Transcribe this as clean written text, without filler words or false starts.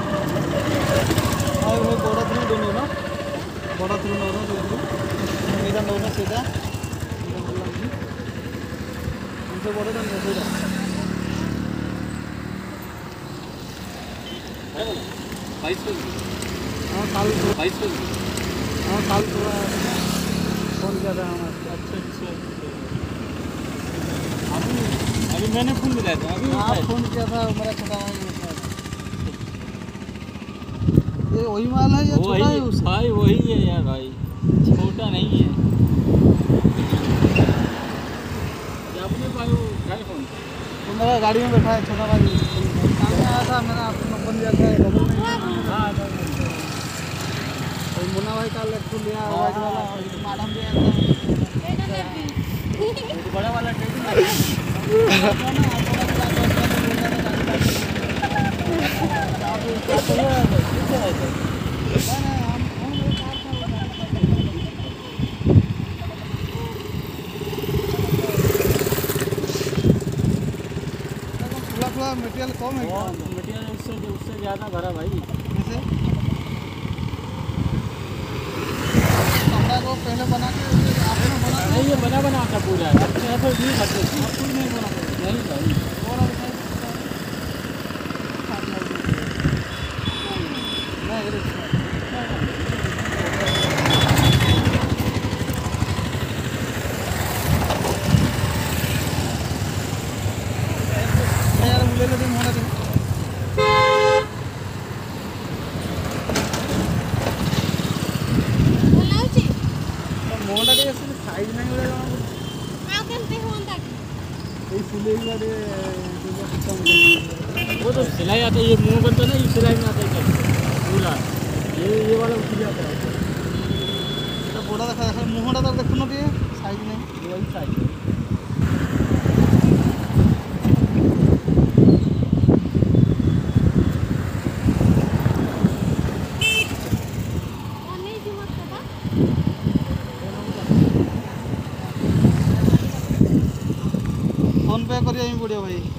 ଆଉ ଭାଇ ବଡ଼ ଥ୍ରୁ ଦଉନ ବଡ଼ ଥ୍ରୁ ନଉନ ଏଇଟା ନଉନ ସେଇଟା ଭଲ ଲାଗୁଛି ଜିନିଷ ବଡ଼ଟା ନୁହଁ ସେଇଟା हाँ काल 22 हाँ काल थोड़ा फोन किया था हमारे अच्छा अभी मैंने फोन मिलाया था अभी आप फोन किया था मेरा छोटा भाई ये वही माल है या छोटा है उसका भाई वही है यार भाई छोटा नहीं है आपने भाई वो क्या फोन तो मेरा गाड़ी में बैठा है छोटा भाई सामने आया था मैंने आपको नंबर दिया था डबल नहीं हाँ मुन्ना भाई का लट्टू लिया वाइट वाला मैडम भी आया था बड़ा वाला थोड़ा मटेरियल कम है क्या मटेरियल उससे ज़्यादा भरा भाई जैसे को पहले बना के आपने बना नहीं ये बना था पूरा अपने यहाँ पर नहीं करते थे आप खुद नहीं बना नहीं भाई और यार मुझे लगे होना चाहिए मोहनटा टे साइज नहीं मिले आ केमते होंदा ये सिलाई वाले वो तो सिलाई आता है ये मुंह बनता है ना ये सिलाई में आता है पूरा ये वाला उठ जाता है तो बड़ा देखा मुहटा तो देखो ना साइज नहीं वही साइज फोन पे करिए पड़ो भाई